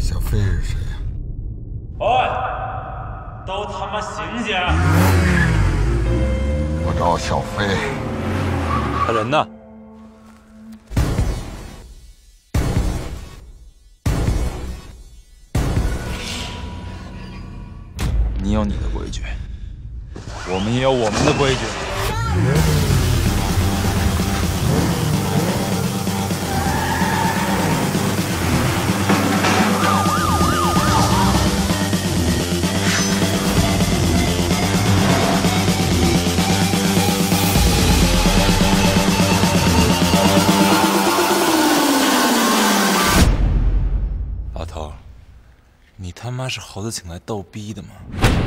小飞是谁呀？ 哎，都他妈醒醒！ 我找小飞。 他人呢？你有你的规矩，我们也有我们的规矩。老头，你他妈是猴子请来逗逼的吗？